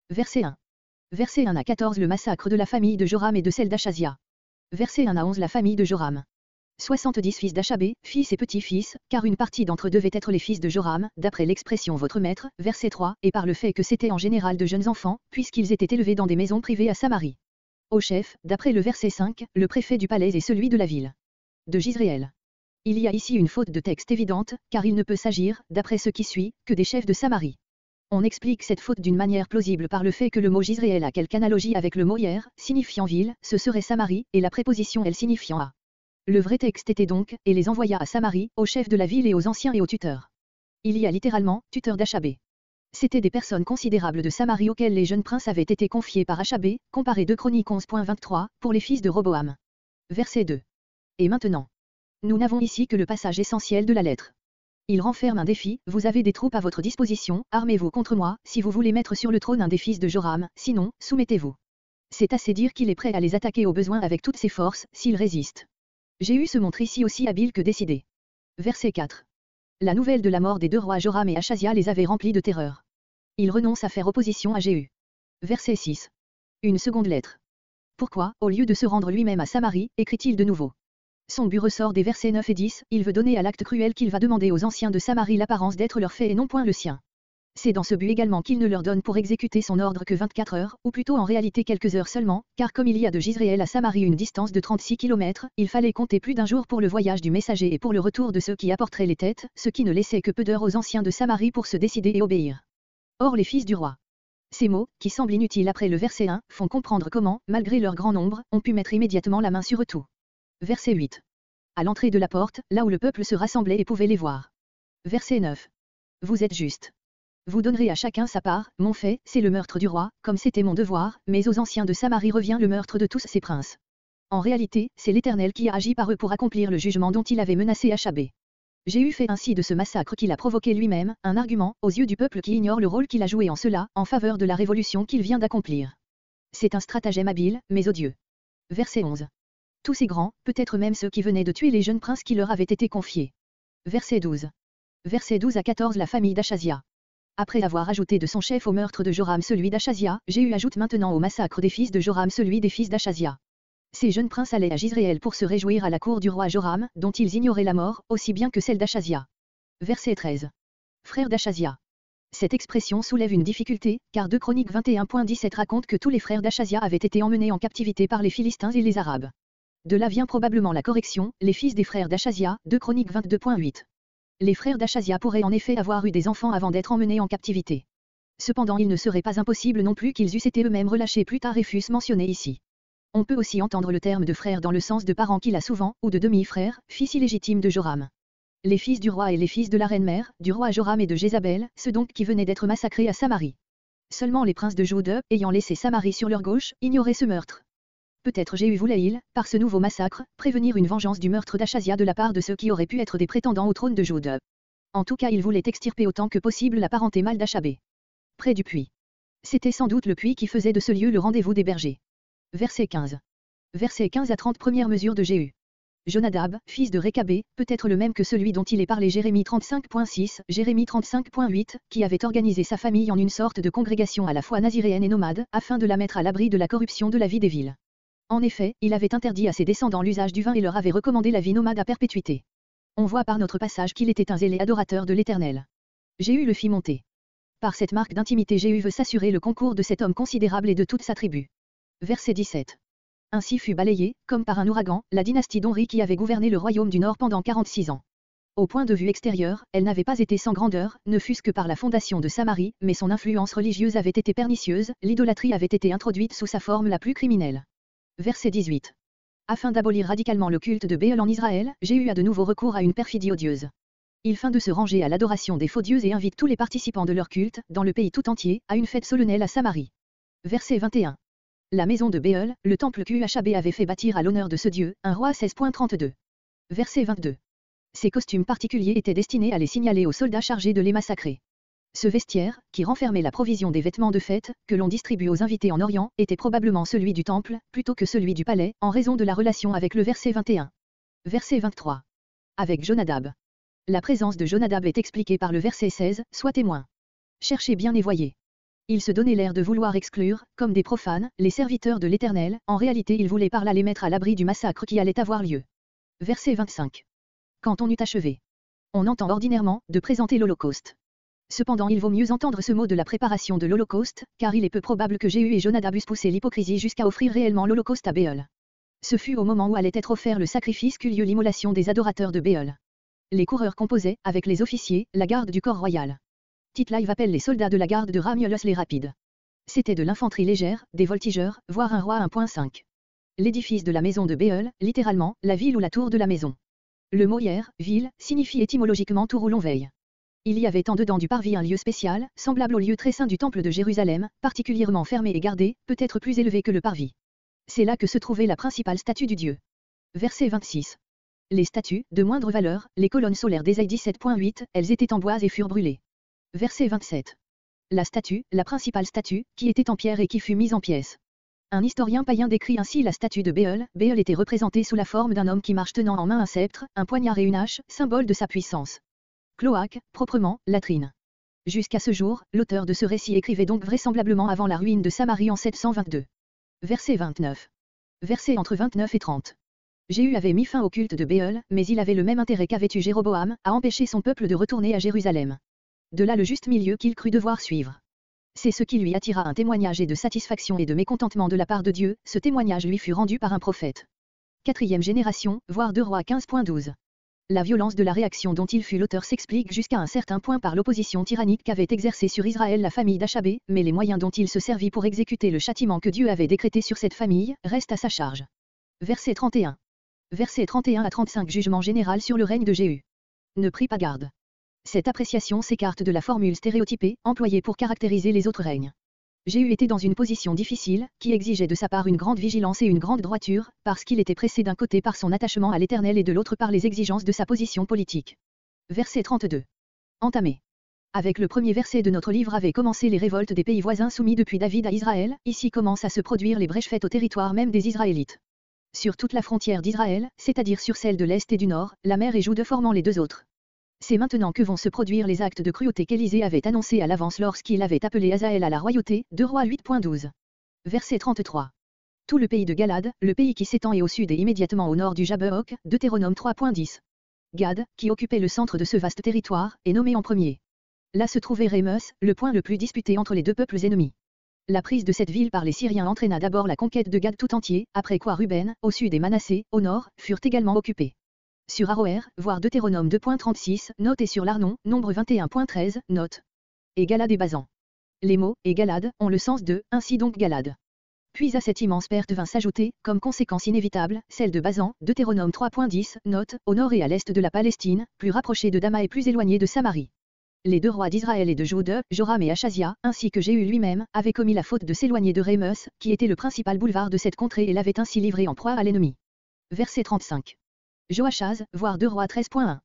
Verset 1. Verset 1 à 14 Le massacre de la famille de Joram et de celle d'Achazia. Verset 1 à 11 La famille de Joram. 70 fils d'Achabé, fils et petits-fils, car une partie d'entre eux devaient être les fils de Joram, d'après l'expression votre maître, verset 3, et par le fait que c'était en général de jeunes enfants, puisqu'ils étaient élevés dans des maisons privées à Samarie. Au chef, d'après le verset 5, le préfet du palais et celui de la ville de Jizréel. Il y a ici une faute de texte évidente, car il ne peut s'agir, d'après ce qui suit, que des chefs de Samarie. On explique cette faute d'une manière plausible par le fait que le mot Jizréel a quelque analogie avec le mot hier, signifiant ville, ce serait Samarie, et la préposition elle signifiant à. Le vrai texte était donc, et les envoya à Samarie, aux chefs de la ville et aux anciens et aux tuteurs. Il y a littéralement, tuteurs d'Achabé. C'étaient des personnes considérables de Samarie auxquelles les jeunes princes avaient été confiés par Achabé, comparé 2 Chroniques 11.23, pour les fils de Roboam. Verset 2. Et maintenant. Nous n'avons ici que le passage essentiel de la lettre. Il renferme un défi, vous avez des troupes à votre disposition, armez-vous contre moi, si vous voulez mettre sur le trône un des fils de Joram, sinon, soumettez-vous. C'est assez dire qu'il est prêt à les attaquer au besoin avec toutes ses forces, s'ils résistent. Jéhu se montre ici aussi habile que décidé. Verset 4. La nouvelle de la mort des 2 rois Joram et Achazia les avait remplis de terreur. Il renonce à faire opposition à Jéhu. Verset 6. Une seconde lettre. Pourquoi, au lieu de se rendre lui-même à Samarie, écrit-il de nouveau? Son but ressort des versets 9 et 10, il veut donner à l'acte cruel qu'il va demander aux anciens de Samarie l'apparence d'être leur fait et non point le sien. C'est dans ce but également qu'il ne leur donne pour exécuter son ordre que 24 heures, ou plutôt en réalité quelques heures seulement, car comme il y a de Jizréel à Samarie une distance de 36 km, il fallait compter plus d'un jour pour le voyage du messager et pour le retour de ceux qui apporteraient les têtes, ce qui ne laissait que peu d'heures aux anciens de Samarie pour se décider et obéir. Or les fils du roi. Ces mots, qui semblent inutiles après le verset 1, font comprendre comment, malgré leur grand nombre, on put mettre immédiatement la main sur eux tout. Verset 8. À l'entrée de la porte, là où le peuple se rassemblait et pouvait les voir. Verset 9. Vous êtes juste. Vous donnerez à chacun sa part, mon fait, c'est le meurtre du roi, comme c'était mon devoir, mais aux anciens de Samarie revient le meurtre de tous ces princes. En réalité, c'est l'Éternel qui a agi par eux pour accomplir le jugement dont il avait menacé Achabé. Jéhu fait ainsi de ce massacre qu'il a provoqué lui-même, un argument, aux yeux du peuple qui ignore le rôle qu'il a joué en cela, en faveur de la révolution qu'il vient d'accomplir. C'est un stratagème habile, mais odieux. Verset 11. Tous ces grands, peut-être même ceux qui venaient de tuer les jeunes princes qui leur avaient été confiés. Verset 12. Verset 12 à 14 La famille d'Achazia. Après avoir ajouté de son chef au meurtre de Joram celui d'Achazia, Jéhu ajoute maintenant au massacre des fils de Joram celui des fils d'Achazia. Ces jeunes princes allaient à Jizréel pour se réjouir à la cour du roi Joram, dont ils ignoraient la mort, aussi bien que celle d'Achazia. Verset 13. Frères d'Achazia. Cette expression soulève une difficulté, car 2 Chroniques 21.17 raconte que tous les frères d'Achazia avaient été emmenés en captivité par les Philistins et les Arabes. De là vient probablement la correction, les fils des frères d'Achazia, 2 Chroniques 22.8. Les frères d'Achazia pourraient en effet avoir eu des enfants avant d'être emmenés en captivité. Cependant il ne serait pas impossible non plus qu'ils eussent été eux-mêmes relâchés plus tard et fussent mentionnés ici. On peut aussi entendre le terme de frère dans le sens de parents qu'il a souvent, ou de demi-frères, fils illégitimes de Joram. Les fils du roi et les fils de la reine-mère, du roi Joram et de Jézabel, ceux donc qui venaient d'être massacrés à Samarie. Seulement les princes de Juda, ayant laissé Samarie sur leur gauche, ignoraient ce meurtre. Peut-être Jéhu voulait-il, par ce nouveau massacre, prévenir une vengeance du meurtre d'Achazia de la part de ceux qui auraient pu être des prétendants au trône de Juda. En tout cas il voulait extirper autant que possible la parenté mâle d'Achabé. Près du puits. C'était sans doute le puits qui faisait de ce lieu le rendez-vous des bergers. Verset 15. Verset 15 à 30 Première mesure de Jéhu. Jonadab, fils de Récabé, peut être le même que celui dont il est parlé Jérémie 35.6, Jérémie 35.8, qui avait organisé sa famille en une sorte de congrégation à la fois naziréenne et nomade, afin de la mettre à l'abri de la corruption de la vie des villes. En effet, il avait interdit à ses descendants l'usage du vin et leur avait recommandé la vie nomade à perpétuité. On voit par notre passage qu'il était un zélé adorateur de l'Éternel. Jéhu le fit monter. Par cette marque d'intimité Jéhu veut s'assurer le concours de cet homme considérable et de toute sa tribu. Verset 17. Ainsi fut balayée, comme par un ouragan, la dynastie d'Omri qui avait gouverné le royaume du Nord pendant 46 ans. Au point de vue extérieur, elle n'avait pas été sans grandeur, ne fût-ce que par la fondation de Samarie, mais son influence religieuse avait été pernicieuse, l'idolâtrie avait été introduite sous sa forme la plus criminelle. Verset 18. Afin d'abolir radicalement le culte de Béel en Israël, Jéhu a de nouveau recours à une perfidie odieuse. Il feint de se ranger à l'adoration des faux dieux et invite tous les participants de leur culte, dans le pays tout entier, à une fête solennelle à Samarie. Verset 21. La maison de Béel, le temple qu'Achabé avait fait bâtir à l'honneur de ce dieu, 1 Roi 16.32. Verset 22. Ces costumes particuliers étaient destinés à les signaler aux soldats chargés de les massacrer. Ce vestiaire, qui renfermait la provision des vêtements de fête, que l'on distribue aux invités en Orient, était probablement celui du temple, plutôt que celui du palais, en raison de la relation avec le verset 21. Verset 23. Avec Jonadab. La présence de Jonadab est expliquée par le verset 16, sois témoin. Cherchez bien et voyez. Ils se donnaient l'air de vouloir exclure, comme des profanes, les serviteurs de l'Éternel, en réalité ils voulaient par là les mettre à l'abri du massacre qui allait avoir lieu. Verset 25. Quand on eut achevé. On entend ordinairement, de présenter l'Holocauste. Cependant il vaut mieux entendre ce mot de la préparation de l'Holocauste, car il est peu probable que Jéhu et Jonadab eussent poussé l'hypocrisie jusqu'à offrir réellement l'Holocauste à Béol. Ce fut au moment où allait être offert le sacrifice qu'eut lieu l'immolation des adorateurs de Béol. Les coureurs composaient, avec les officiers, la garde du corps royal. Tite-Live appelle les soldats de la garde de Ramiolos les rapides. C'était de l'infanterie légère, des voltigeurs, voire un roi 1.5. L'édifice de la maison de Béol, littéralement, la ville ou la tour de la maison. Le mot hier, ville, signifie étymologiquement tour où l'on veille. Il y avait en dedans du parvis un lieu spécial, semblable au lieu très saint du temple de Jérusalem, particulièrement fermé et gardé, peut-être plus élevé que le parvis. C'est là que se trouvait la principale statue du dieu. Verset 26. Les statues, de moindre valeur, les colonnes solaires d'Ésaïe 17.8, elles étaient en bois et furent brûlées. Verset 27. La statue, la principale statue, qui était en pierre et qui fut mise en pièces. Un historien païen décrit ainsi la statue de Béol. Béol était représenté sous la forme d'un homme qui marche tenant en main un sceptre, un poignard et une hache, symbole de sa puissance. Cloaque, proprement, latrine. Jusqu'à ce jour, l'auteur de ce récit écrivait donc vraisemblablement avant la ruine de Samarie en 722. Verset 29. Verset entre 29 et 30. Jéhu avait mis fin au culte de Béol, mais il avait le même intérêt qu'avait eu Jéroboam, à empêcher son peuple de retourner à Jérusalem. De là le juste milieu qu'il crut devoir suivre. C'est ce qui lui attira un témoignage et de satisfaction et de mécontentement de la part de Dieu, ce témoignage lui fut rendu par un prophète. 4e génération, voire 2 Rois 15.12. La violence de la réaction dont il fut l'auteur s'explique jusqu'à un certain point par l'opposition tyrannique qu'avait exercée sur Israël la famille d'Achabé, mais les moyens dont il se servit pour exécuter le châtiment que Dieu avait décrété sur cette famille, restent à sa charge. Verset 31. Verset 31 à 35 Jugement général sur le règne de Jéhu. Ne pris pas garde. Cette appréciation s'écarte de la formule stéréotypée, employée pour caractériser les autres règnes. Jéhu était dans une position difficile, qui exigeait de sa part une grande vigilance et une grande droiture, parce qu'il était pressé d'un côté par son attachement à l'Éternel et de l'autre par les exigences de sa position politique. Verset 32. Entamé. Avec le premier verset de notre livre avaient commencé les révoltes des pays voisins soumis depuis David à Israël, ici commencent à se produire les brèches faites au territoire même des Israélites. Sur toute la frontière d'Israël, c'est-à-dire sur celle de l'Est et du Nord, la mer et Joude formant les deux autres. C'est maintenant que vont se produire les actes de cruauté qu'Élisée avait annoncés à l'avance lorsqu'il avait appelé Hazaël à la royauté, 2 Rois 8.12. Verset 33. Tout le pays de Galad, le pays qui s'étend et au sud et immédiatement au nord du Jabbeok, Deutéronome 3.10. Gad, qui occupait le centre de ce vaste territoire, est nommé en premier. Là se trouvait Rémeus, le point le plus disputé entre les deux peuples ennemis. La prise de cette ville par les Syriens entraîna d'abord la conquête de Gad tout entier, après quoi Ruben, au sud et Manassé, au nord, furent également occupés. Sur Aroer, voir Deutéronome 2.36, note et sur l'Arnon, nombre 21.13, note. Et Galad et Basan. Les mots, et Galad, ont le sens de, ainsi donc Galad. Puis à cette immense perte vint s'ajouter, comme conséquence inévitable, celle de Basan, Deutéronome 3.10, note, au nord et à l'est de la Palestine, plus rapprochée de Dama et plus éloignée de Samarie. Les 2 rois d'Israël et de Jude, Joram et Achazia, ainsi que Jéhu lui-même, avaient commis la faute de s'éloigner de Rémeus, qui était le principal boulevard de cette contrée et l'avait ainsi livré en proie à l'ennemi. Verset 35. Joachaz, voir 2 Rois 13.1.